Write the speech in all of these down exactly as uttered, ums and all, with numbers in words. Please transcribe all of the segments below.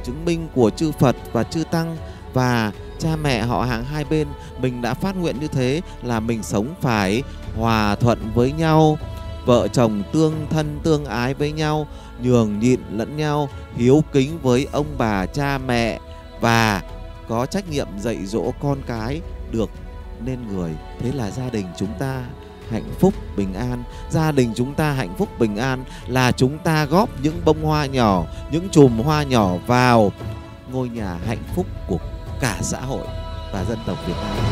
chứng minh của chư Phật và chư Tăng và cha mẹ họ hàng hai bên. Mình đã phát nguyện như thế là mình sống phải hòa thuận với nhau, vợ chồng tương thân tương ái với nhau, nhường nhịn lẫn nhau, hiếu kính với ông bà cha mẹ và có trách nhiệm dạy dỗ con cái được nên người. Thế là gia đình chúng ta hạnh phúc bình an. Gia đình chúng ta hạnh phúc bình an là chúng ta góp những bông hoa nhỏ, những chùm hoa nhỏ vào ngôi nhà hạnh phúc của cả xã hội và dân tộc Việt Nam.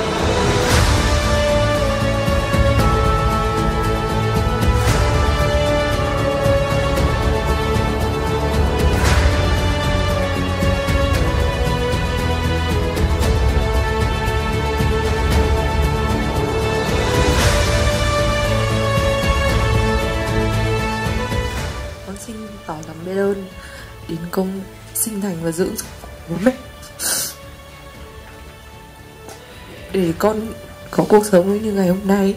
Con xin tỏ lòng biết ơn đến công sinh thành và dưỡng dục bố mẹ để con có cuộc sống như ngày hôm nay.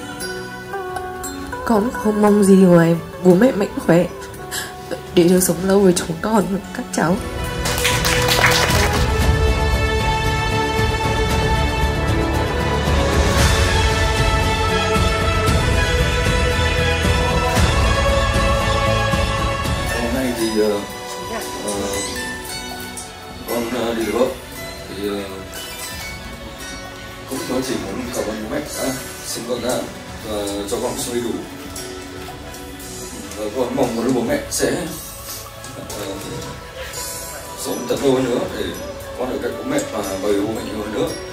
Con không mong gì ngoài bố mẹ mạnh khỏe để được sống lâu với chúng con và các cháu. Hôm nay thì uh, uh, con uh, đi được thì uh, cũng nói chỉ muốn cảm ơn bố mẹ đã sinh con ra và cho con sống đầy đủ. Và con mong muốn bố mẹ sẽ uh, sống thật lâu hơn nữa để con được cách bố mẹ và bày bố mẹ nhiều hơn nữa.